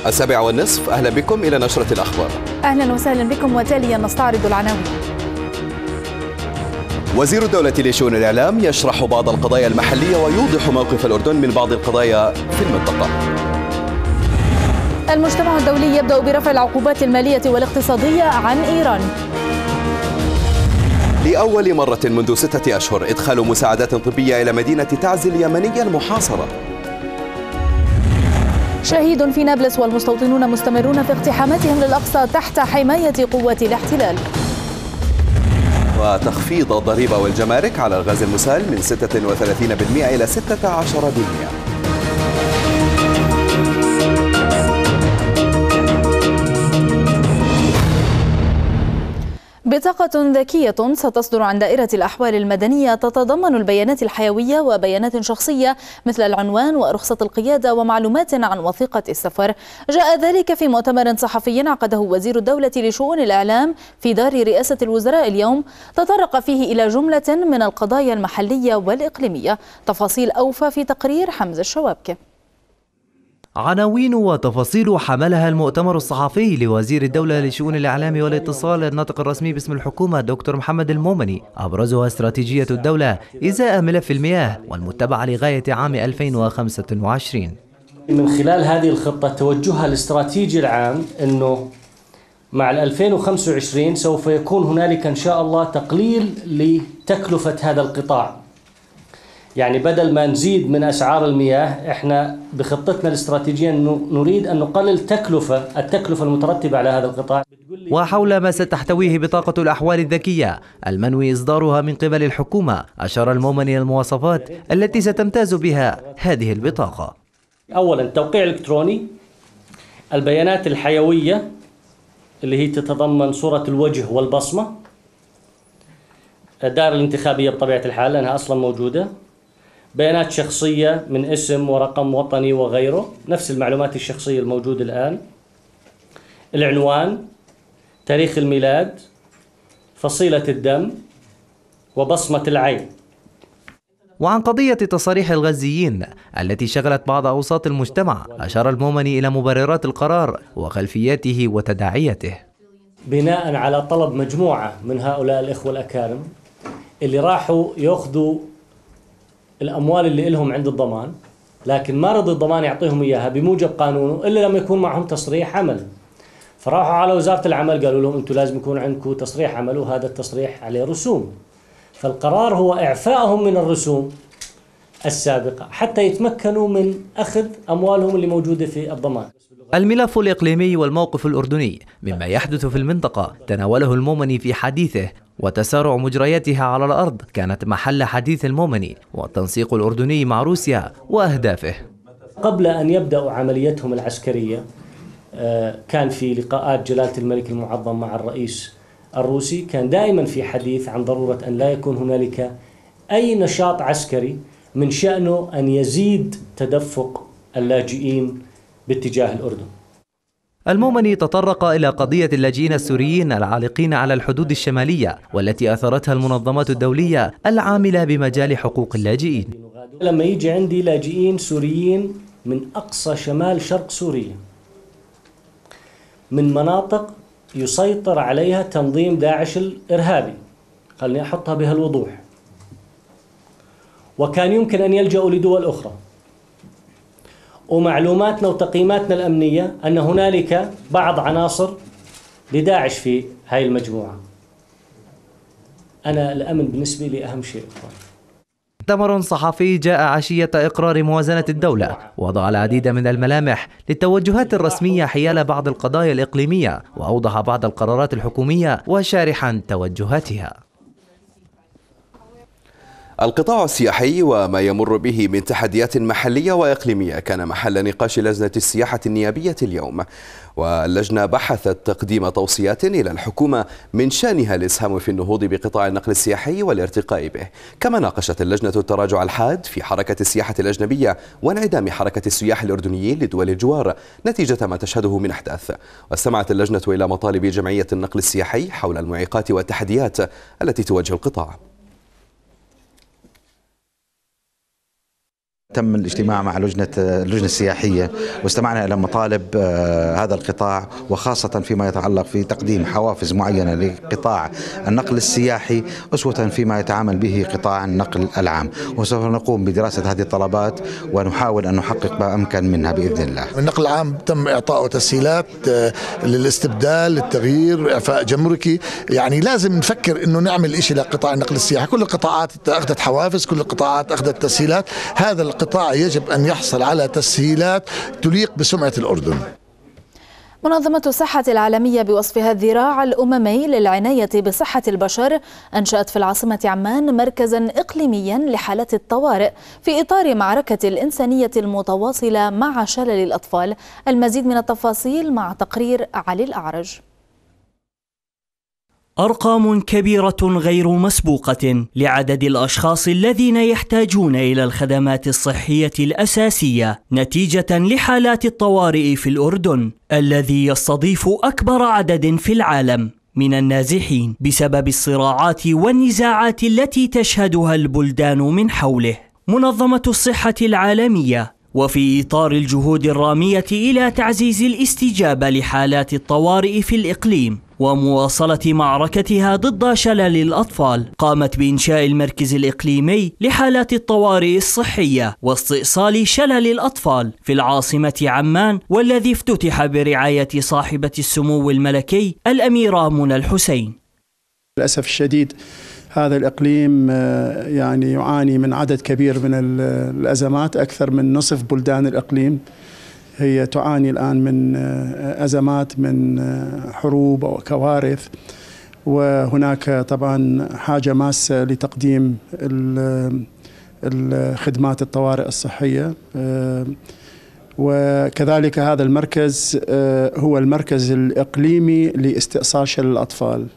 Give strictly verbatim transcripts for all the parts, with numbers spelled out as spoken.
السابعة والنصف، أهلا بكم إلى نشرة الأخبار. أهلا وسهلا بكم، وتاليا نستعرض العناوين. وزير الدولة لشؤون الإعلام يشرح بعض القضايا المحلية ويوضح موقف الأردن من بعض القضايا في المنطقة. المجتمع الدولي يبدأ برفع العقوبات المالية والاقتصادية عن إيران. لأول مرة منذ ستة أشهر إدخال مساعدات طبية إلى مدينة تعز اليمنية المحاصرة. شهيد في نابلس والمستوطنون مستمرون في اقتحاماتهم للأقصى تحت حماية قوات الاحتلال. وتخفيض الضريبة والجمارك على الغاز المسال من ستة وثلاثين بالمئة إلى ستة عشر بالمئة. بطاقة ذكية ستصدر عن دائرة الأحوال المدنية تتضمن البيانات الحيوية وبيانات شخصية مثل العنوان ورخصة القيادة ومعلومات عن وثيقة السفر. جاء ذلك في مؤتمر صحفي عقده وزير الدولة لشؤون الإعلام في دار رئاسة الوزراء اليوم، تطرق فيه إلى جملة من القضايا المحلية والإقليمية. تفاصيل أوفى في تقرير حمزة الشوابكة. عناوين وتفاصيل حملها المؤتمر الصحفي لوزير الدولة لشؤون الإعلام والاتصال الناطق الرسمي باسم الحكومة دكتور محمد المومني، أبرزها استراتيجية الدولة إزاء ملف المياه والمتبعة لغاية عام ألفين وخمسة وعشرين. من خلال هذه الخطة توجهها الاستراتيجي العام أنه مع ألفين وخمسة وعشرين سوف يكون هنالك إن شاء الله تقليل لتكلفة هذا القطاع. يعني بدل ما نزيد من أسعار المياه، احنا بخطتنا الاستراتيجية انه نريد ان نقلل تكلفة التكلفة المترتبة على هذا القطاع. وحول ما ستحتويه بطاقة الأحوال الذكية المنوي إصدارها من قبل الحكومة، أشار المومني المواصفات التي ستمتاز بها هذه البطاقة. أولا توقيع إلكتروني، البيانات الحيوية اللي هي تتضمن صورة الوجه والبصمة، الدائرة الانتخابية بطبيعة الحال لأنها أصلا موجودة، بيانات شخصية من اسم ورقم وطني وغيره، نفس المعلومات الشخصية الموجودة الآن، العنوان، تاريخ الميلاد، فصيلة الدم، وبصمة العين. وعن قضية تصاريح الغزيين التي شغلت بعض أوساط المجتمع، أشار المومني إلى مبررات القرار وخلفياته وتداعياته. بناء على طلب مجموعة من هؤلاء الإخوة الأكارم اللي راحوا يأخذوا الأموال اللي لهم عند الضمان، لكن ما رضي الضمان يعطيهم إياها بموجب قانونه إلا لما يكون معهم تصريح عمل. فراحوا على وزارة العمل قالوا لهم أنتم لازم يكون عندكم تصريح عمل، وهذا التصريح عليه رسوم. فالقرار هو إعفائهم من الرسوم السابقة حتى يتمكنوا من أخذ أموالهم اللي موجودة في الضمان. الملف الإقليمي والموقف الأردني مما يحدث في المنطقة تناوله المومني في حديثه، وتسارع مجرياتها على الأرض كانت محل حديث المومني، والتنسيق الأردني مع روسيا وأهدافه. قبل أن يبدأوا عمليتهم العسكرية كان في لقاءات جلالة الملك المعظم مع الرئيس الروسي، كان دائما في حديث عن ضرورة أن لا يكون هنالك أي نشاط عسكري من شأنه أن يزيد تدفق اللاجئين باتجاه الأردن. المومني تطرق إلى قضية اللاجئين السوريين العالقين على الحدود الشمالية والتي أثرتها المنظمات الدولية العاملة بمجال حقوق اللاجئين. لما يجي عندي لاجئين سوريين من أقصى شمال شرق سوريا، من مناطق يسيطر عليها تنظيم داعش الإرهابي، خليني أحطها بهالوضوح، وكان يمكن أن يلجأوا لدول أخرى، ومعلوماتنا وتقييماتنا الأمنية أن هنالك بعض عناصر لداعش في هاي المجموعة. أنا الأمن بالنسبة لي أهم شيء. مؤتمر صحفي جاء عشية إقرار موازنة الدولة، وضع العديد من الملامح للتوجهات الرسمية حيال بعض القضايا الإقليمية، وأوضح بعض القرارات الحكومية وشارحا توجهاتها. القطاع السياحي وما يمر به من تحديات محلية وإقليمية كان محل نقاش لجنة السياحة النيابية اليوم، واللجنة بحثت تقديم توصيات إلى الحكومة من شأنها الإسهام في النهوض بقطاع النقل السياحي والارتقاء به. كما ناقشت اللجنة التراجع الحاد في حركة السياحة الأجنبية وانعدام حركة السياح الأردنيين لدول الجوار نتيجة ما تشهده من أحداث. واستمعت اللجنة إلى مطالب جمعية النقل السياحي حول المعيقات والتحديات التي تواجه القطاع. تم الاجتماع مع لجنة اللجنة السياحية واستمعنا إلى مطالب هذا القطاع، وخاصة فيما يتعلق في تقديم حوافز معينة لقطاع النقل السياحي أسوة فيما يتعامل به قطاع النقل العام. وسوف نقوم بدراسة هذه الطلبات ونحاول أن نحقق ما أمكن منها بإذن الله. النقل العام تم إعطائه تسهيلات للاستبدال، للتغيير، إعفاء جمركي. يعني لازم نفكر إنه نعمل إشي لقطاع النقل السياحي. كل القطاعات أخذت حوافز، كل القطاعات أخذت تسهيلات. هذا القطاع يجب أن يحصل على تسهيلات تليق بسمعة الأردن. منظمة الصحة العالمية بوصفها الذراع الأممي للعناية بصحة البشر أنشأت في العاصمة عمان مركزا إقليميا لحالات الطوارئ في إطار معركة الإنسانية المتواصلة مع شلل الأطفال. المزيد من التفاصيل مع تقرير علي الأعرج. أرقام كبيرة غير مسبوقة لعدد الأشخاص الذين يحتاجون إلى الخدمات الصحية الأساسية نتيجة لحالات الطوارئ في الأردن الذي يستضيف أكبر عدد في العالم من النازحين بسبب الصراعات والنزاعات التي تشهدها البلدان من حوله. منظمة الصحة العالمية وفي إطار الجهود الرامية إلى تعزيز الاستجابة لحالات الطوارئ في الإقليم ومواصلة معركتها ضد شلل الأطفال، قامت بإنشاء المركز الإقليمي لحالات الطوارئ الصحية واستئصال شلل الأطفال في العاصمة عمان، والذي افتتح برعاية صاحبة السمو الملكي الأميرة منى الحسين. للأسف الشديد هذا الإقليم يعني يعاني من عدد كبير من الأزمات. أكثر من نصف بلدان الإقليم هي تعاني الآن من أزمات، من حروب وكوارث، وهناك طبعا حاجة ماسة لتقديم الخدمات الطوارئ الصحية. وكذلك هذا المركز هو المركز الإقليمي لاستئصال شلل الأطفال.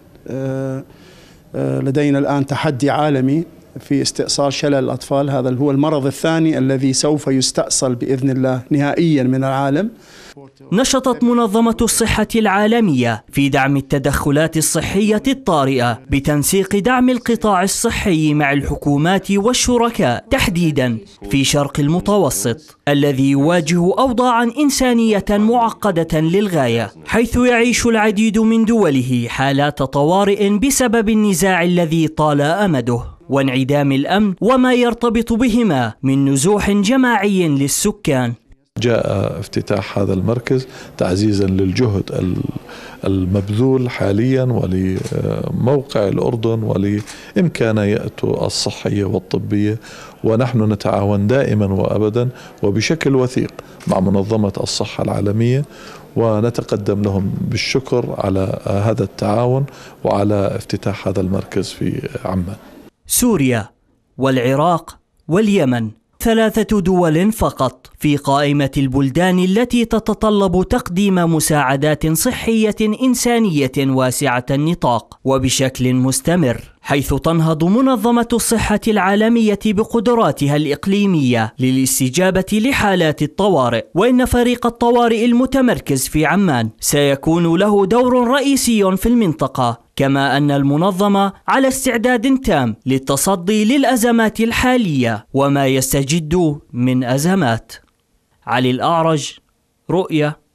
لدينا الآن تحدي عالمي في استئصال شلل الأطفال. هذا هو المرض الثاني الذي سوف يستأصل بإذن الله نهائيا من العالم. نشطت منظمة الصحة العالمية في دعم التدخلات الصحية الطارئة بتنسيق دعم القطاع الصحي مع الحكومات والشركاء تحديدا في شرق المتوسط الذي يواجه أوضاعا إنسانية معقدة للغاية، حيث يعيش العديد من دوله حالات طوارئ بسبب النزاع الذي طال أمده وانعدام الأمن وما يرتبط بهما من نزوح جماعي للسكان. جاء افتتاح هذا المركز تعزيزا للجهد المبذول حاليا ولموقع الأردن ولإمكانياته الصحية والطبية، ونحن نتعاون دائما وأبدا وبشكل وثيق مع منظمة الصحة العالمية، ونتقدم لهم بالشكر على هذا التعاون وعلى افتتاح هذا المركز في عمان. سوريا والعراق واليمن ثلاثة دول فقط في قائمة البلدان التي تتطلب تقديم مساعدات صحية إنسانية واسعة النطاق وبشكل مستمر، حيث تنهض منظمة الصحة العالمية بقدراتها الإقليمية للاستجابة لحالات الطوارئ. وإن فريق الطوارئ المتمركز في عمان سيكون له دور رئيسي في المنطقة، كما أن المنظمة على استعداد تام للتصدي للأزمات الحالية وما يستجد من أزمات. علي الأعرج، رؤية.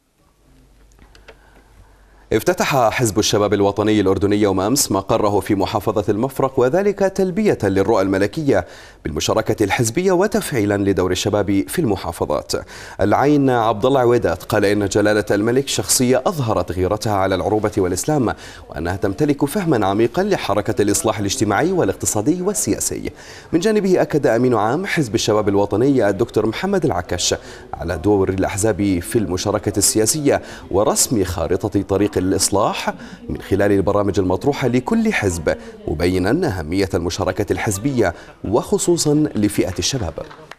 افتتح حزب الشباب الوطني الأردني يوم أمس مقره في محافظة المفرق، وذلك تلبية للرؤى الملكية بالمشاركة الحزبية وتفعيلا لدور الشباب في المحافظات. العين عبد الله عويدات قال إن جلالة الملك شخصية أظهرت غيرتها على العروبة والإسلام، وأنها تمتلك فهما عميقا لحركة الإصلاح الاجتماعي والاقتصادي والسياسي. من جانبه أكد أمين عام حزب الشباب الوطني الدكتور محمد العكش على دور الأحزاب في المشاركة السياسية ورسم خارطة طريق الإصلاح من خلال البرامج المطروحة لكل حزب، مبينا أهمية المشاركة الحزبية وخصوصا لفئة الشباب.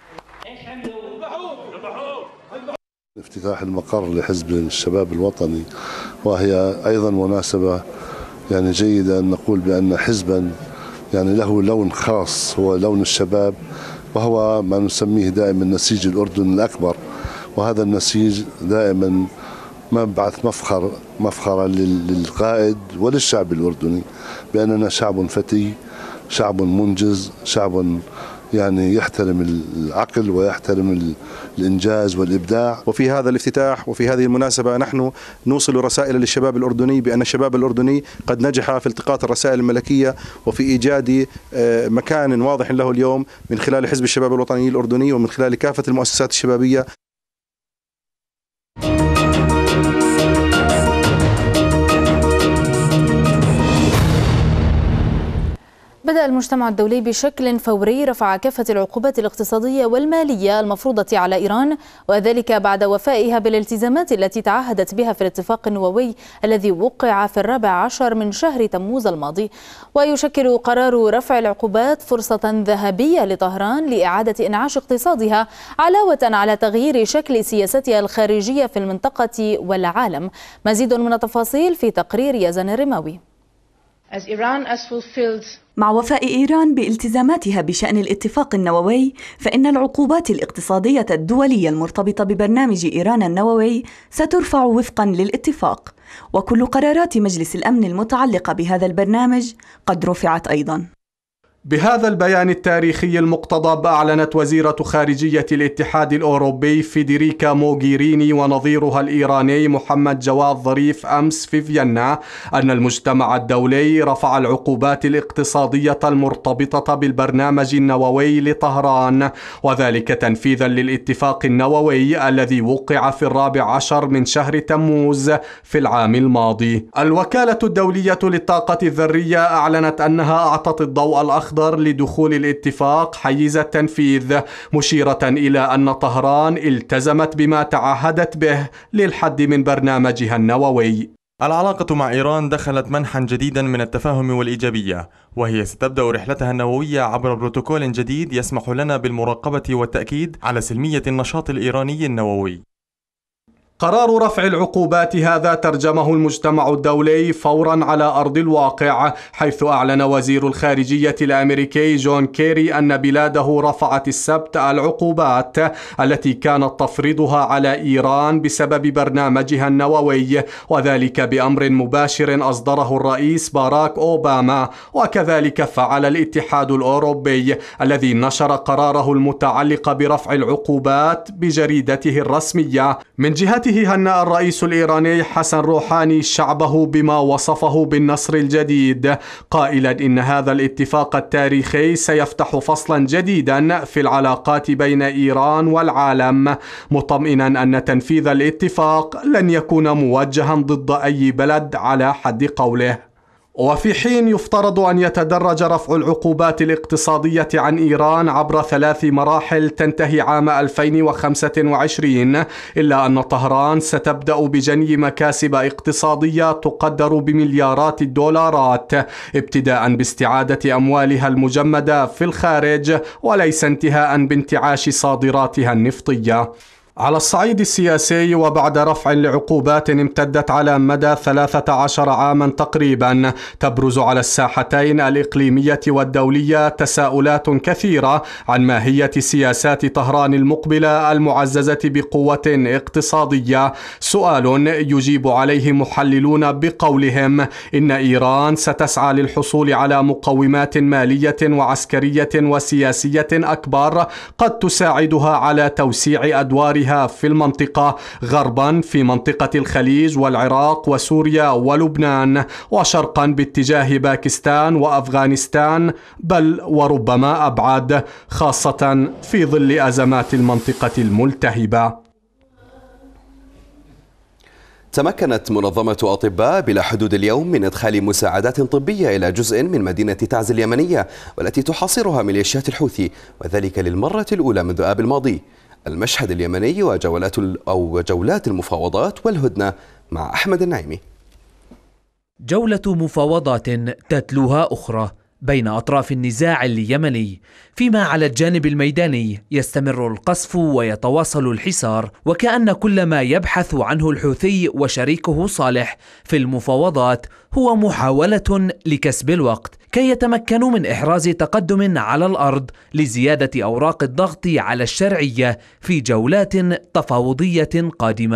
افتتاح المقر لحزب الشباب الوطني وهي أيضا مناسبة يعني جيدة أن نقول بأن حزبا يعني له لون خاص هو لون الشباب، وهو ما نسميه دائما نسيج الأردن الأكبر، وهذا النسيج دائما مبعث مفخر مفخرا للقائد وللشعب الأردني بأننا شعب فتي، شعب منجز، شعب يعني يحترم العقل ويحترم الإنجاز والإبداع. وفي هذا الافتتاح وفي هذه المناسبة نحن نوصل رسائل للشباب الأردني بأن الشباب الأردني قد نجح في التقاط الرسائل الملكية وفي إيجاد مكان واضح له اليوم من خلال حزب الشباب الوطني الأردني ومن خلال كافة المؤسسات الشبابية. بدأ المجتمع الدولي بشكل فوري رفع كافة العقوبات الاقتصادية والمالية المفروضة على إيران، وذلك بعد وفائها بالالتزامات التي تعهدت بها في الاتفاق النووي الذي وقع في الرابع عشر من شهر تموز الماضي. ويشكل قرار رفع العقوبات فرصة ذهبية لطهران لإعادة إنعاش اقتصادها علاوة على تغيير شكل سياستها الخارجية في المنطقة والعالم. مزيد من التفاصيل في تقرير يزن الرماوي. مع وفاء إيران بالتزاماتها بشأن الاتفاق النووي، فإن العقوبات الاقتصادية الدولية المرتبطة ببرنامج إيران النووي سترفع وفقا للاتفاق، وكل قرارات مجلس الأمن المتعلقة بهذا البرنامج قد رفعت أيضا. بهذا البيان التاريخي المقتضب أعلنت وزيرة خارجية الاتحاد الأوروبي فيدريكا موغيريني ونظيرها الإيراني محمد جواد ظريف أمس في فيينا أن المجتمع الدولي رفع العقوبات الاقتصادية المرتبطة بالبرنامج النووي لطهران، وذلك تنفيذا للاتفاق النووي الذي وقع في الرابع عشر من شهر تموز في العام الماضي. الوكالة الدولية للطاقة الذرية أعلنت أنها أعطت الضوء الأخضر لدخول الاتفاق حيز التنفيذ، مشيرة إلى أن طهران التزمت بما تعهدت به للحد من برنامجها النووي. العلاقة مع إيران دخلت منحا جديدا من التفاهم والإيجابية، وهي ستبدأ رحلتها النووية عبر بروتوكول جديد يسمح لنا بالمراقبة والتأكيد على سلمية النشاط الإيراني النووي. قرار رفع العقوبات هذا ترجمه المجتمع الدولي فورا على أرض الواقع، حيث أعلن وزير الخارجية الأمريكي جون كيري أن بلاده رفعت السبت العقوبات التي كانت تفرضها على إيران بسبب برنامجها النووي، وذلك بأمر مباشر أصدره الرئيس باراك أوباما. وكذلك فعل الاتحاد الأوروبي الذي نشر قراره المتعلق برفع العقوبات بجريدته الرسمية. من جهته هنأ الرئيس الإيراني حسن روحاني شعبه بما وصفه بالنصر الجديد، قائلا إن هذا الاتفاق التاريخي سيفتح فصلا جديدا في العلاقات بين إيران والعالم، مطمئنا أن تنفيذ الاتفاق لن يكون موجها ضد أي بلد على حد قوله. وفي حين يفترض أن يتدرج رفع العقوبات الاقتصادية عن إيران عبر ثلاث مراحل تنتهي عام ألفين وخمسة وعشرين، إلا أن طهران ستبدأ بجني مكاسب اقتصادية تقدر بمليارات الدولارات، ابتداء باستعادة أموالها المجمدة في الخارج وليس انتهاء بانتعاش صادراتها النفطية. على الصعيد السياسي، وبعد رفع لعقوبات امتدت على مدى ثلاثة عشر عاما تقريبا، تبرز على الساحتين الإقليمية والدولية تساؤلات كثيرة عن ماهية سياسات طهران المقبلة المعززة بقوة اقتصادية، سؤال يجيب عليه محللون بقولهم إن إيران ستسعى للحصول على مقومات مالية وعسكرية وسياسية أكبر قد تساعدها على توسيع أدوارها في المنطقة، غربا في منطقة الخليج والعراق وسوريا ولبنان، وشرقا باتجاه باكستان وأفغانستان، بل وربما أبعد، خاصة في ظل أزمات المنطقة الملتهبة. تمكنت منظمة أطباء بلا حدود اليوم من إدخال مساعدات طبية إلى جزء من مدينة تعز اليمنية والتي تحاصرها ميليشيات الحوثي، وذلك للمرة الأولى منذ آب الماضي. المشهد اليمني وجولات أو جولات المفاوضات والهدنة مع أحمد النعيمي. جولة مفاوضات تتلوها أخرى بين أطراف النزاع اليمني، فيما على الجانب الميداني يستمر القصف ويتواصل الحصار، وكأن كل ما يبحث عنه الحوثي وشريكه صالح في المفاوضات هو محاولة لكسب الوقت كي يتمكنوا من إحراز تقدم على الأرض لزيادة أوراق الضغط على الشرعية في جولات تفاوضية قادمة.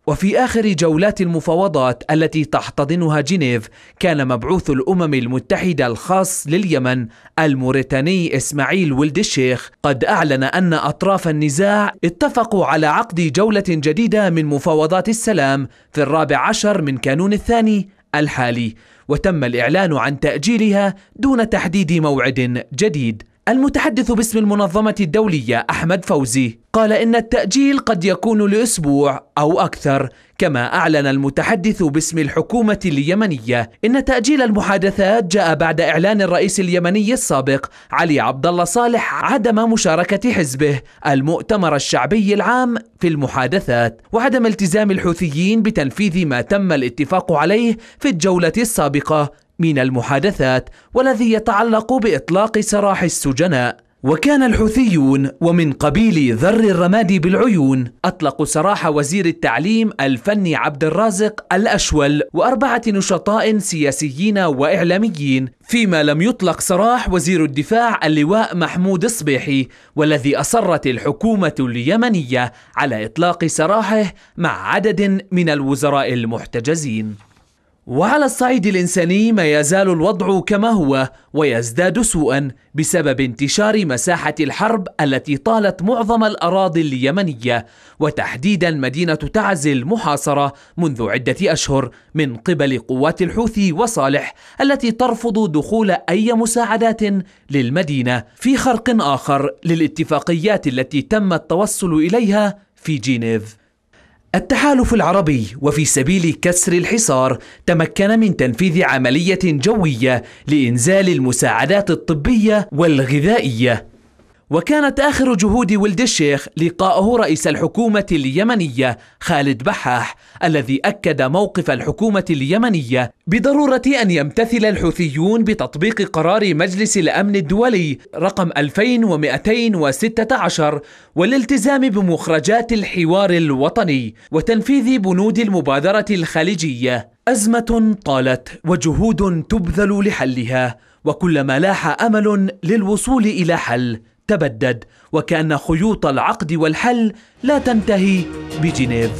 وفي آخر جولات المفاوضات التي تحتضنها جنيف كان مبعوث الأمم المتحدة الخاص لليمن الموريتاني إسماعيل ولد الشيخ قد أعلن أن أطراف النزاع اتفقوا على عقد جولة جديدة من مفاوضات السلام في الرابع عشر من كانون الثاني الحالي، وتم الإعلان عن تأجيلها دون تحديد موعد جديد. المتحدث باسم المنظمة الدولية أحمد فوزي قال إن التأجيل قد يكون لأسبوع أو أكثر، كما أعلن المتحدث باسم الحكومة اليمنية إن تأجيل المحادثات جاء بعد إعلان الرئيس اليمني السابق علي عبد الله صالح عدم مشاركة حزبه المؤتمر الشعبي العام في المحادثات، وعدم التزام الحوثيين بتنفيذ ما تم الاتفاق عليه في الجولة السابقة من المحادثات والذي يتعلق بإطلاق سراح السجناء. وكان الحوثيون ومن قبيل ذر الرماد بالعيون أطلقوا سراح وزير التعليم الفني عبد الرازق الأشول وأربعة نشطاء سياسيين وإعلاميين، فيما لم يطلق سراح وزير الدفاع اللواء محمود الصبيحي، والذي أصرت الحكومة اليمنية على إطلاق سراحه مع عدد من الوزراء المحتجزين. وعلى الصعيد الإنساني ما يزال الوضع كما هو ويزداد سوءا بسبب انتشار مساحة الحرب التي طالت معظم الأراضي اليمنية، وتحديدا مدينة تعز المحاصرة منذ عدة أشهر من قبل قوات الحوثي وصالح التي ترفض دخول أي مساعدات للمدينة، في خرق آخر للاتفاقيات التي تم التوصل إليها في جنيف. التحالف العربي وفي سبيل كسر الحصار تمكن من تنفيذ عملية جوية لإنزال المساعدات الطبية والغذائية، وكانت آخر جهود ولد الشيخ لقاءه رئيس الحكومة اليمنية خالد بحاح، الذي أكد موقف الحكومة اليمنية بضرورة أن يمتثل الحوثيون بتطبيق قرار مجلس الأمن الدولي رقم ألفين ومئتين وستة عشر والالتزام بمخرجات الحوار الوطني وتنفيذ بنود المبادرة الخليجية. أزمة طالت وجهود تبذل لحلها، وكلما لاح أمل للوصول إلى حل تبدد، وكأن خيوط العقد والحل لا تنتهي بجنيف.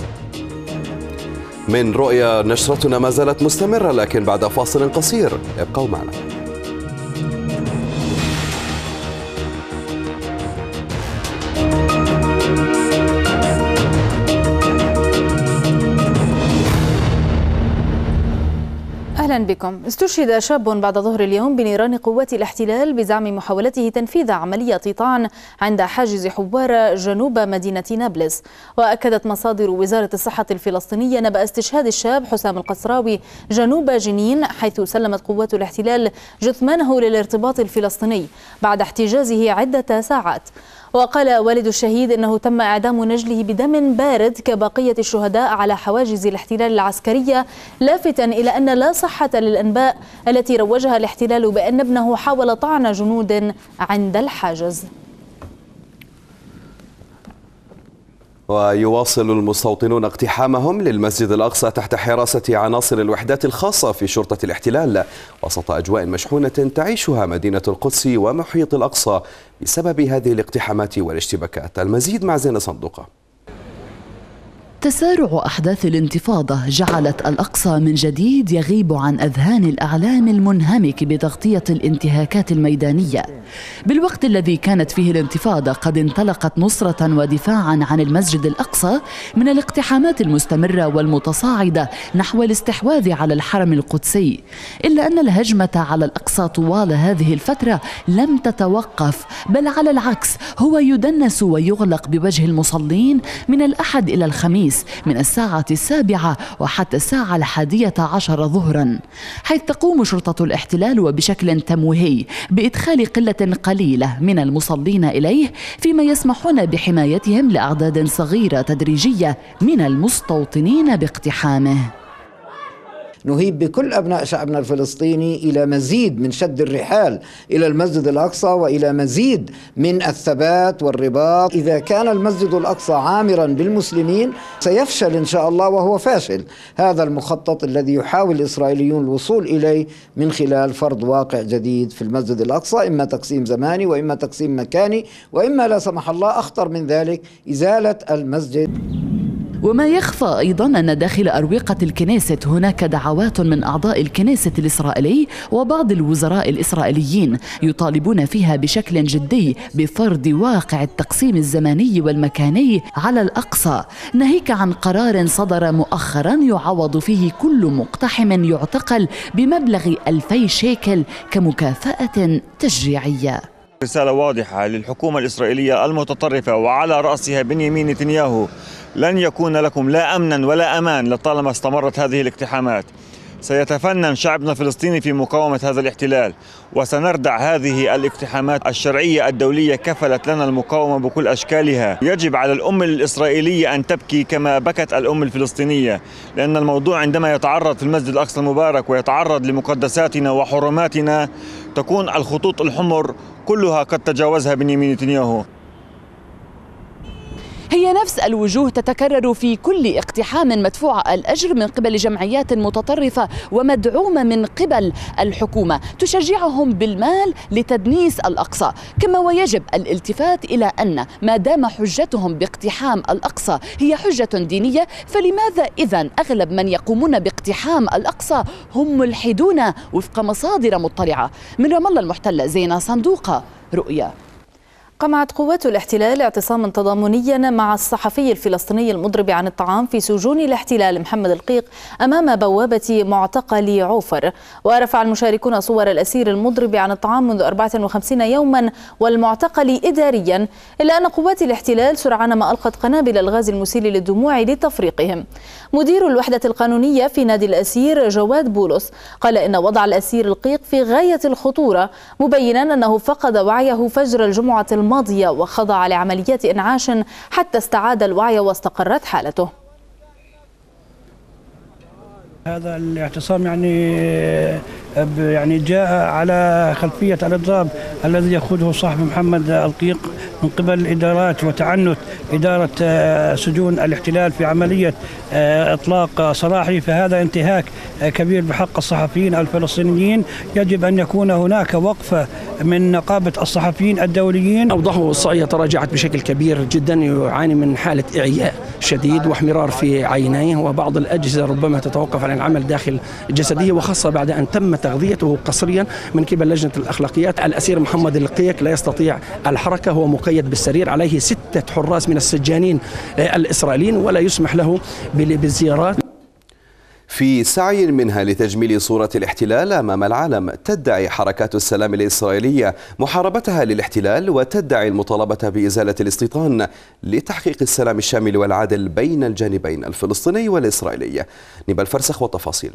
من رؤيا نشرتنا ما زالت مستمرة، لكن بعد فاصل قصير ابقوا معنا. أهلا بكم. استشهد شاب بعد ظهر اليوم بنيران قوات الاحتلال بزعم محاولته تنفيذ عملية طعن عند حاجز حوارة جنوب مدينة نابلس. وأكدت مصادر وزارة الصحة الفلسطينية نبأ استشهاد الشاب حسام القصراوي جنوب جنين، حيث سلمت قوات الاحتلال جثمانه للارتباط الفلسطيني بعد احتجازه عدة ساعات. وقال والد الشهيد إنه تم إعدام نجله بدم بارد كبقية الشهداء على حواجز الاحتلال العسكرية، لافتا إلى أن لا صحة للأنباء التي روجها الاحتلال بأن ابنه حاول طعن جنود عند الحاجز. ويواصل المستوطنون اقتحامهم للمسجد الأقصى تحت حراسة عناصر الوحدات الخاصة في شرطة الاحتلال، وسط أجواء مشحونة تعيشها مدينة القدس ومحيط الأقصى بسبب هذه الاقتحامات والاشتباكات. المزيد مع زينة صندوقة. تسارع أحداث الانتفاضة جعلت الأقصى من جديد يغيب عن أذهان الإعلام المنهمك بتغطية الانتهاكات الميدانية، بالوقت الذي كانت فيه الانتفاضة قد انطلقت نصرة ودفاعا عن المسجد الأقصى من الاقتحامات المستمرة والمتصاعدة نحو الاستحواذ على الحرم القدسي، إلا أن الهجمة على الأقصى طوال هذه الفترة لم تتوقف، بل على العكس هو يدنس ويغلق بوجه المصلين من الأحد إلى الخميس من الساعة السابعة وحتى الساعة الحادية عشر ظهرا، حيث تقوم شرطة الاحتلال وبشكل تمويهي بإدخال قلة قليلة من المصلين إليه، فيما يسمحون بحمايتهم لأعداد صغيرة تدريجية من المستوطنين باقتحامه. نهيب بكل أبناء شعبنا الفلسطيني إلى مزيد من شد الرحال إلى المسجد الأقصى وإلى مزيد من الثبات والرباط. إذا كان المسجد الأقصى عامرا بالمسلمين سيفشل إن شاء الله، وهو فاشل هذا المخطط الذي يحاول الإسرائيليون الوصول إليه من خلال فرض واقع جديد في المسجد الأقصى، إما تقسيم زماني وإما تقسيم مكاني، وإما لا سمح الله أخطر من ذلك إزالة المسجد. وما يخفى أيضا أن داخل أروقة الكنيست هناك دعوات من أعضاء الكنيست الإسرائيلي وبعض الوزراء الإسرائيليين يطالبون فيها بشكل جدي بفرض واقع التقسيم الزمني والمكاني على الأقصى، ناهيك عن قرار صدر مؤخرا يعوض فيه كل مقتحم يعتقل بمبلغ ألفي شيكل كمكافأة تشجيعية. رسالة واضحة للحكومة الإسرائيلية المتطرفة وعلى رأسها بنيامين نتنياهو: لن يكون لكم لا أمنا ولا أمان لطالما استمرت هذه الاقتحامات. سيتفنن شعبنا الفلسطيني في مقاومة هذا الاحتلال، وسنردع هذه الاقتحامات. الشرعية الدولية كفلت لنا المقاومة بكل أشكالها. يجب على الأمة الإسرائيلية أن تبكي كما بكت الأمة الفلسطينية، لأن الموضوع عندما يتعرض في المسجد الأقصى المبارك ويتعرض لمقدساتنا وحرماتنا تكون الخطوط الحمر كلها قد تجاوزها بنيامين نتنياهو. هي نفس الوجوه تتكرر في كل اقتحام مدفوع الأجر من قبل جمعيات متطرفة ومدعومة من قبل الحكومة تشجعهم بالمال لتدنيس الأقصى. كما ويجب الالتفات إلى أن ما دام حجتهم باقتحام الأقصى هي حجة دينية، فلماذا إذن أغلب من يقومون باقتحام الأقصى هم ملحدون وفق مصادر مطلعة؟ من رام الله المحتلة زينة صندوقة، رؤيا. قمعت قوات الاحتلال اعتصاما تضامنيا مع الصحفي الفلسطيني المضرب عن الطعام في سجون الاحتلال محمد القيق أمام بوابة معتقل عوفر. ورفع المشاركون صور الأسير المضرب عن الطعام منذ أربعة وخمسين يوما والمعتقل إداريا، إلا أن قوات الاحتلال سرعان ما ألقت قنابل الغاز المسيل للدموع لتفريقهم. مدير الوحدة القانونية في نادي الأسير جواد بولس قال إن وضع الأسير القيق في غاية الخطورة، مبينا أنه فقد وعيه فجر الجمعة الماضية وخضع لعمليات إنعاش حتى استعاد الوعي واستقرت حالته. هذا الاعتصام يعني يعني جاء على خلفية الإضراب الذي يخوضه صاحب محمد القيق من قبل الإدارات وتعنت إدارة سجون الاحتلال في عملية إطلاق سراحي، فهذا انتهاك كبير بحق الصحفيين الفلسطينيين. يجب أن يكون هناك وقفة من نقابة الصحفيين الدوليين. أوضاعه الصحية تراجعت بشكل كبير جدا، يعاني من حالة إعياء شديد واحمرار في عينيه، وبعض الأجهزة ربما تتوقف عن العمل داخل جسده، وخاصة بعد أن تم تغذيته قسريا من قبل لجنة الأخلاقيات. الأسير محمد القيق لا يستطيع الحركة، هو مقيد بالسرير، عليه ستة حراس من السجانين الإسرائيليين ولا يسمح له بالزيارات. في سعي منها لتجميل صورة الاحتلال أمام العالم، تدعي حركات السلام الإسرائيلية محاربتها للاحتلال وتدعي المطالبة بإزالة الاستيطان لتحقيق السلام الشامل والعادل بين الجانبين الفلسطيني والإسرائيلي. نبال فرسخ والتفاصيل.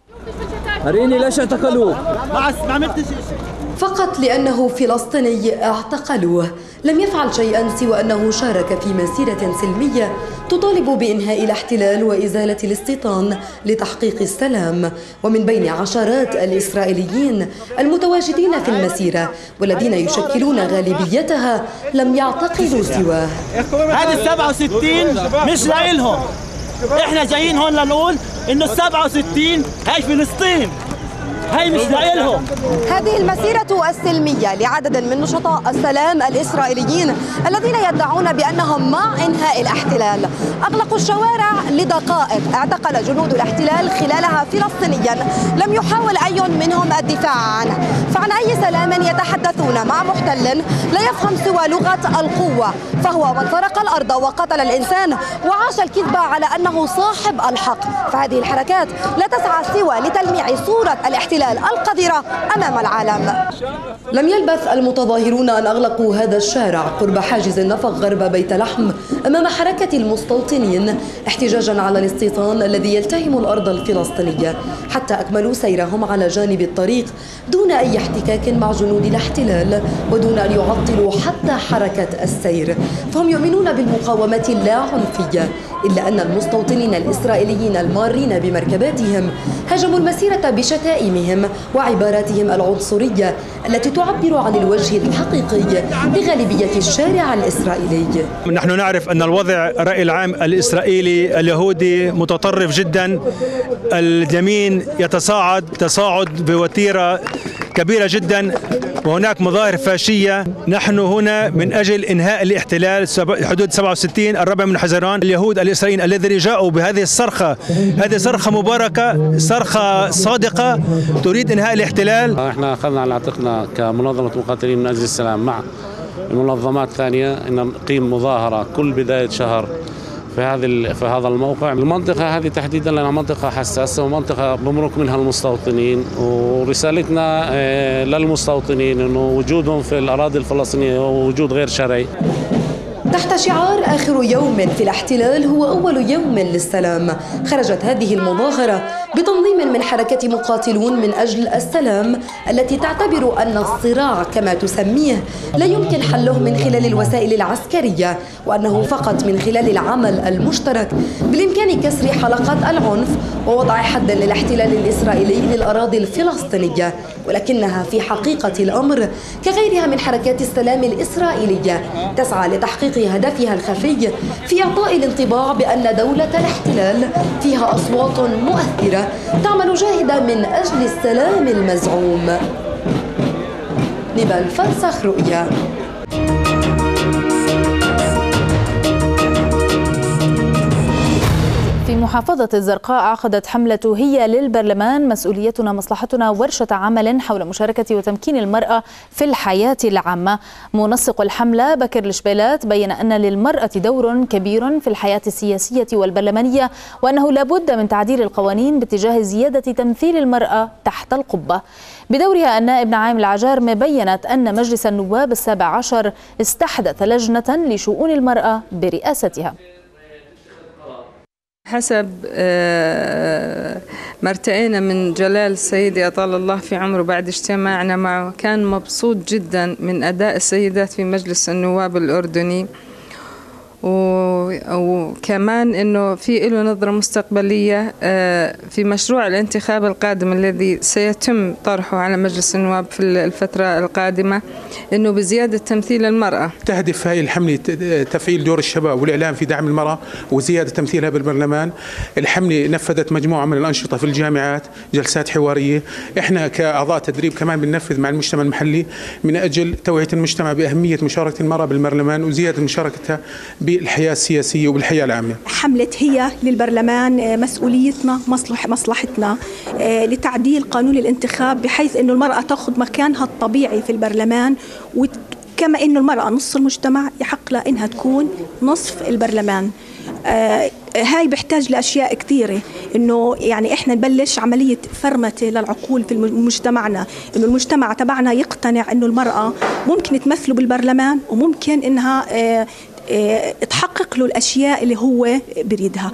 أريني ليش اعتقلوه؟ ما عملتش فقط لأنه فلسطيني اعتقلوه، لم يفعل شيئا سوى أنه شارك في مسيرة سلمية تطالب بإنهاء الاحتلال وإزالة الاستيطان لتحقيق السلام. ومن بين عشرات الإسرائيليين المتواجدين في المسيرة والذين يشكلون غالبيتها لم يعتقلوا سواه. هذه السبعة وستين مش لإلهم، احنا جايين هون لنقول إنه السبعة وستين هاي فلسطين، هاي مش لإلهم. هذه المسيرة السلمية لعدد من نشطاء السلام الإسرائيليين الذين يدعون بأنهم مع إنهاء الاحتلال أغلقوا الشوارع لدقائق اعتقل جنود الاحتلال خلالها فلسطينيا لم يحاول أي منهم الدفاع عنه. فعن أي سلام يتحدثون مع محتل لا يفهم سوى لغة القوة، فهو من سرق الأرض وقتل الإنسان وعاش الكذب على أنه صاحب الحق. فهذه الحركات لا تسعى سوى لتلميع صورة الاحتلال القذرة أمام العالم. لم يلبث المتظاهرون أن أغلقوا هذا الشارع قرب حاجز النفق غرب بيت لحم أمام حركة المستوطنين احتجاجا على الاستيطان الذي يلتهم الأرض الفلسطينية، حتى أكملوا سيرهم على جانب الطريق دون أي احتكاك مع جنود الاحتلال ودون أن يعطلوا حتى حركة السير. فهم يؤمنون بالمقاومة اللاعنفية، إلا أن المستوطنين الإسرائيليين المارين بمركباتهم هاجموا المسيرة بشتائمهم وعباراتهم العنصرية التي تعبر عن الوجه الحقيقي لغالبية الشارع الإسرائيلي. نحن نعرف أن الوضع الرأي العام الإسرائيلي اليهودي متطرف جدا، اليمين يتصاعد تصاعد بوتيرة كبيرة جدا وهناك مظاهر فاشية. نحن هنا من أجل إنهاء الاحتلال حدود سبعة وستين الربع من حزيران. اليهود الإسرائيليين الذين جاءوا بهذه الصرخة، هذه صرخة مباركة، صرخة صادقة تريد إنهاء الاحتلال. احنا أخذنا على عاتقنا كمنظمة مقاتلين من أجل السلام مع المنظمات الثانية أن نقيم مظاهرة كل بداية شهر في هذه في هذا الموقع. المنطقة هذه تحديدا لأنها منطقة حساسة ومنطقة بمرق منها المستوطنين، ورسالتنا للمستوطنين أنه وجودهم في الأراضي الفلسطينية هو وجود غير شرعي. تحت شعار آخر يوم في الاحتلال هو أول يوم للسلام، خرجت هذه المظاهرة بتنظيم من حركة مقاتلون من أجل السلام التي تعتبر أن الصراع كما تسميه لا يمكن حله من خلال الوسائل العسكرية، وأنه فقط من خلال العمل المشترك بالإمكان كسر حلقات العنف ووضع حد للاحتلال الإسرائيلي للأراضي الفلسطينية. ولكنها في حقيقة الأمر كغيرها من حركات السلام الإسرائيلية تسعى لتحقيق هدفها الخفي في إعطاء الانطباع بأن دولة الاحتلال فيها أصوات مؤثرة تعمل جاهدة من أجل السلام المزعوم. نبال فرسخ رؤيا. في محافظة الزرقاء عقدت حملة هي للبرلمان مسؤوليتنا مصلحتنا ورشة عمل حول مشاركة وتمكين المرأة في الحياة العامة. منسق الحملة بكر الشبيلات بين أن للمرأة دور كبير في الحياة السياسية والبرلمانية، وأنه لابد من تعديل القوانين باتجاه زيادة تمثيل المرأة تحت القبة. بدورها النائب نعيم العجارمة بيّنت أن مجلس النواب السابع عشر استحدث لجنة لشؤون المرأة برئاستها. حسب ما ارتئينا من جلال السيدة أطال الله في عمره بعد اجتماعنا معه، كان مبسوط جدا من أداء السيدات في مجلس النواب الأردني، وكمان أنه في له نظرة مستقبلية في مشروع الانتخاب القادم الذي سيتم طرحه على مجلس النواب في الفترة القادمة، أنه بزيادة تمثيل المرأة. تهدف هذه الحملة تفعيل دور الشباب والإعلام في دعم المرأة وزيادة تمثيلها بالبرلمان. الحملة نفذت مجموعة من الأنشطة في الجامعات، جلسات حوارية. إحنا كأعضاء تدريب كمان بننفذ مع المجتمع المحلي من أجل توعية المجتمع بأهمية مشاركة المرأة بالبرلمان وزيادة مشاركتها بالحياة السياسية وبالحياة العامة. حملة هي للبرلمان مسؤوليتنا مصلح مصلحتنا لتعديل قانون الانتخاب بحيث أنه المرأة تأخذ مكانها الطبيعي في البرلمان، وكما أنه المرأة نصف المجتمع يحق لها أنها تكون نصف البرلمان. آه هاي بيحتاج لأشياء كثيرة، إنه يعني إحنا نبلش عملية فرمتة للعقول في مجتمعنا، إنه المجتمع تبعنا يقتنع إنه المرأة ممكن تمثله بالبرلمان وممكن إنها آه آه تحقق له الأشياء اللي هو بريدها.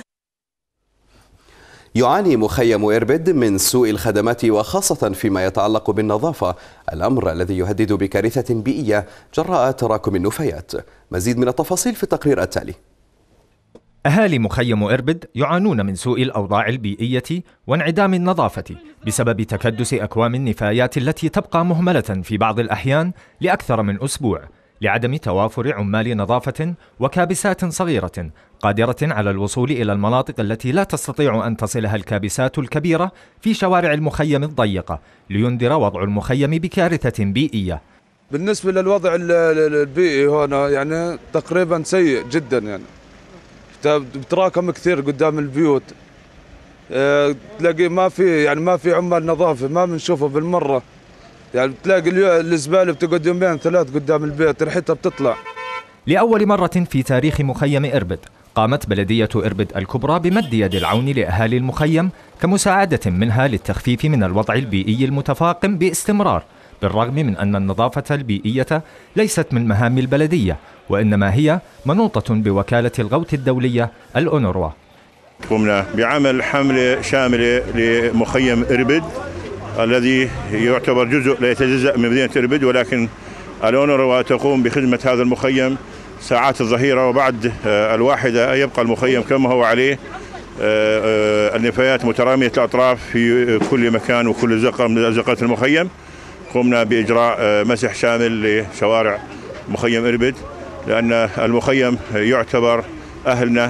يعاني مخيم إربد من سوء الخدمات وخاصة فيما يتعلق بالنظافة، الأمر الذي يهدد بكارثة بيئية جراء تراكم النفايات. مزيد من التفاصيل في التقرير التالي. أهالي مخيم إربد يعانون من سوء الأوضاع البيئية وانعدام النظافة بسبب تكدس أكوام النفايات التي تبقى مهملة في بعض الأحيان لأكثر من أسبوع لعدم توافر عمال نظافة وكابسات صغيرة قادرة على الوصول إلى المناطق التي لا تستطيع أن تصلها الكابسات الكبيرة في شوارع المخيم الضيقة، لينذر وضع المخيم بكارثة بيئية. بالنسبة للوضع البيئي هنا يعني تقريبا سيء جدا، يعني بتراكم كثير قدام البيوت، أه تلاقي ما في يعني ما في عمال نظافة، ما بنشوفه بالمرة، يعني بتلاقي الزبالة بتقعد يومين ثلاث قدام البيت ريحتها بتطلع. لأول مرة في تاريخ مخيم إربد قامت بلدية إربد الكبرى بمد يد العون لأهالي المخيم كمساعدة منها للتخفيف من الوضع البيئي المتفاقم باستمرار، بالرغم من أن النظافة البيئية ليست من مهام البلدية وإنما هي منوطة بوكالة الغوث الدولية الأونروا. قمنا بعمل حملة شاملة لمخيم إربد الذي يعتبر جزء لا يتجزأ من مدينة إربد، ولكن الأونروا تقوم بخدمة هذا المخيم ساعات الظهيرة، وبعد الواحدة يبقى المخيم كما هو عليه. النفايات مترامية الأطراف في كل مكان وكل زقة من أزقات المخيم. قمنا بإجراء مسح شامل لشوارع مخيم إربد لأن المخيم يعتبر أهلنا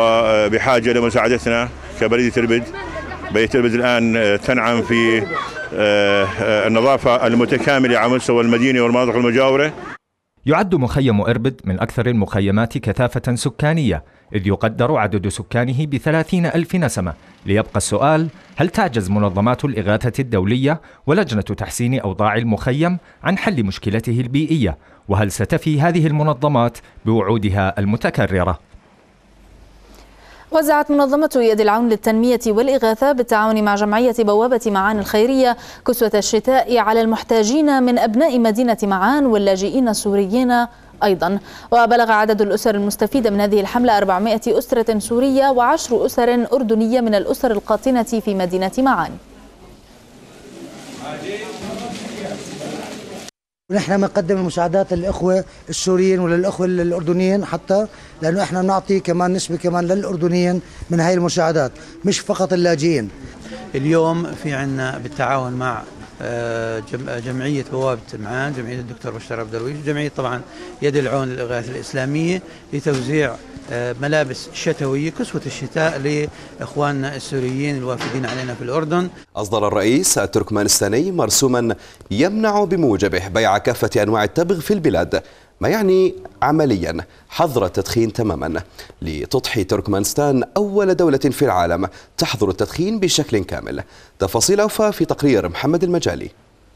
وبحاجة لمساعدتنا كبلدية إربد. بلدية إربد الآن تنعم في النظافة المتكاملة على مستوى المدينة والمناطق المجاورة. يعد مخيم إربد من أكثر المخيمات كثافة سكانية، إذ يقدر عدد سكانه بثلاثين ألف نسمة. ليبقى السؤال: هل تعجز منظمات الإغاثة الدولية ولجنة تحسين أوضاع المخيم عن حل مشكلته البيئية؟ وهل ستفي هذه المنظمات بوعودها المتكررة؟ وزعت منظمة يد العون للتنمية والإغاثة بالتعاون مع جمعية بوابة معان الخيرية كسوة الشتاء على المحتاجين من أبناء مدينة معان واللاجئين السوريين أيضا. وبلغ عدد الأسر المستفيدة من هذه الحملة أربعمائة أسرة سورية وعشر أسر أردنية من الأسر القاطنة في مدينة معان. ونحن بنقدم المساعدات للإخوة السوريين وللإخوة الأردنيين، حتى لأنه إحنا نعطي كمان نسبة كمان للأردنيين من هاي المساعدات، مش فقط اللاجئين. اليوم في عنا بالتعاون مع جمعية بوابة معان، جمعية الدكتور بشار عبد الدرويش، جمعية طبعا يد العون للإغاثة الإسلامية، لتوزيع ملابس شتوية كسوة الشتاء لإخواننا السوريين الوافدين علينا في الأردن. أصدر الرئيس التركمانستاني مرسوما يمنع بموجبه بيع كافة أنواع التبغ في البلاد، ما يعني عمليا حظر التدخين تماما، لتضحي تركمانستان أول دولة في العالم تحظر التدخين بشكل كامل. تفاصيل أوفى في تقرير محمد المجالي.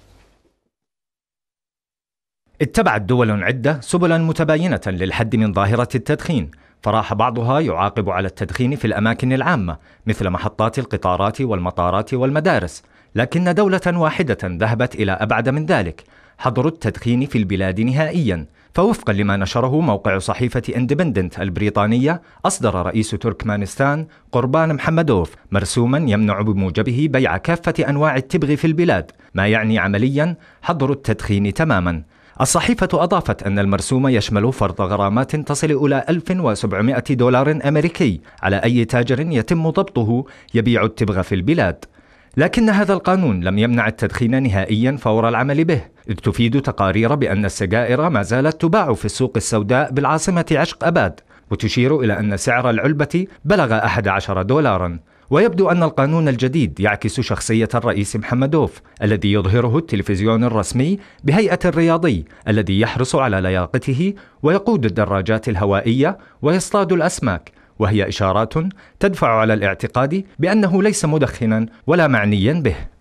اتبعت دول عدة سبلا متباينة للحد من ظاهرة التدخين، فراح بعضها يعاقب على التدخين في الأماكن العامة مثل محطات القطارات والمطارات والمدارس، لكن دولة واحدة ذهبت إلى أبعد من ذلك، حظر التدخين في البلاد نهائيا. فوفقا لما نشره موقع صحيفة اندبندنت البريطانية، أصدر رئيس تركمانستان قربان محمدوف مرسوما يمنع بموجبه بيع كافة أنواع التبغ في البلاد، ما يعني عمليا حظر التدخين تماما. الصحيفة أضافت أن المرسوم يشمل فرض غرامات تصل إلى ألف وسبعمائة دولار أمريكي على أي تاجر يتم ضبطه يبيع التبغ في البلاد. لكن هذا القانون لم يمنع التدخين نهائيا فور العمل به، إذ تفيد تقارير بأن السجائر ما زالت تباع في السوق السوداء بالعاصمة عشق أباد، وتشير إلى أن سعر العلبة بلغ أحد عشر دولارا. ويبدو أن القانون الجديد يعكس شخصية الرئيس محمدوف الذي يظهره التلفزيون الرسمي بهيئة الرياضي الذي يحرص على لياقته ويقود الدراجات الهوائية ويصطاد الأسماك، وهي إشارات تدفع على الاعتقاد بأنه ليس مدخنا ولا معنيا به.